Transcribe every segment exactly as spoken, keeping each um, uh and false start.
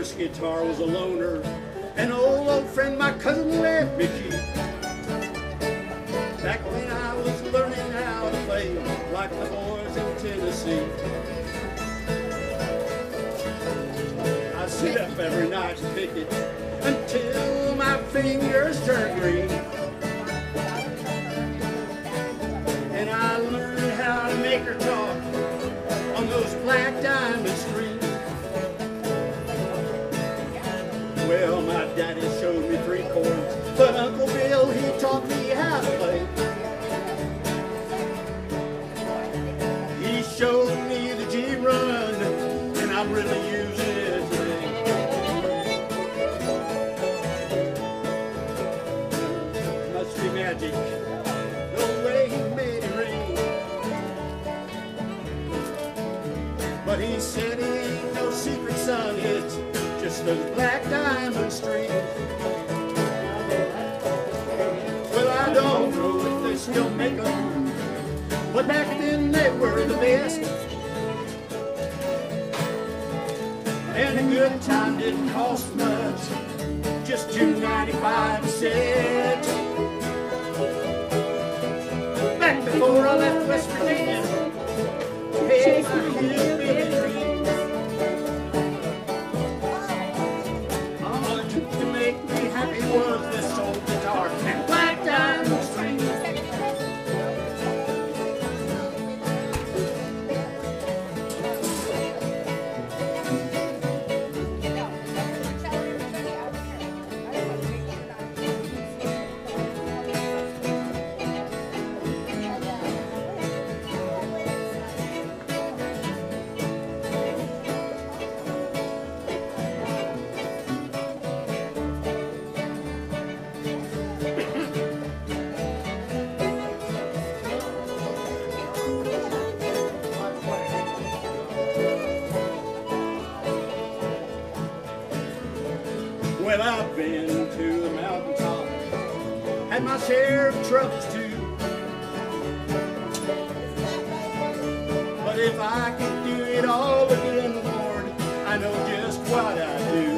first guitar was a loner, an old, old friend my cousin let me keep. Back when I was learning how to play like the boys in Tennessee. I sit up every night and pick it until my fingers turn green. And I learned how to make her talk on those black diamond strings. Well, my daddy showed me three chords, but Uncle Bill, he taught me how to play. He showed me the G run, and I'm really using it today. Must be magic, the way he made it ring. But he said it ain't no secret, son, it's just those black diamond strings. Well, I don't know if they still make them, but back then they were the best. And a good time didn't cost much, just two ninety-five a set. Back before I left West Virginia, hey, my hillbilly dreams. All it took to make me happy was this old guitar and black diamond strings. Well, I've been to the mountaintop, had my share of troubles too. But if I could do it all again, Lord, I know just what I'd do.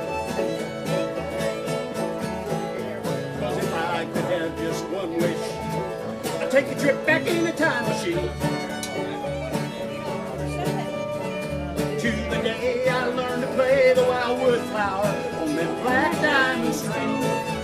Cause if I could have just one wish, I'd take a trip back in a time machine to the day I learned to play the wildwood flower on them black diamond strings.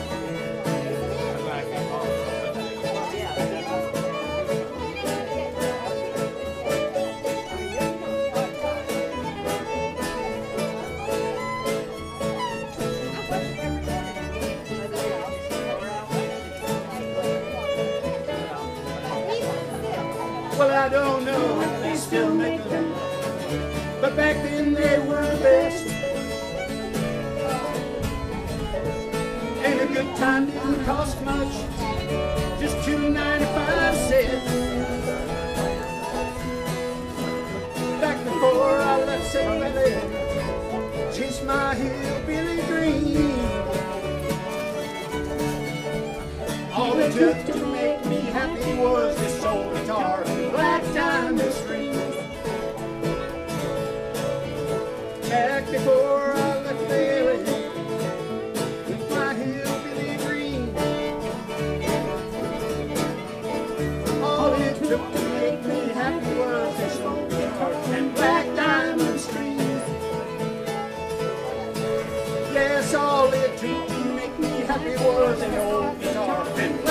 Well, I don't know if they still make them, but back then they were the best. And a good time didn't cost much, just two ninety-five cents. Back before I left Saint Valley, chased my hillbilly dream. All it took to make me happy was this old guitar and black diamond strings. Back before I left the valley with my hillbilly dream. All it took to make me happy was this old guitar and black diamond strings. Yes, all it took to make me happy was an old guitar and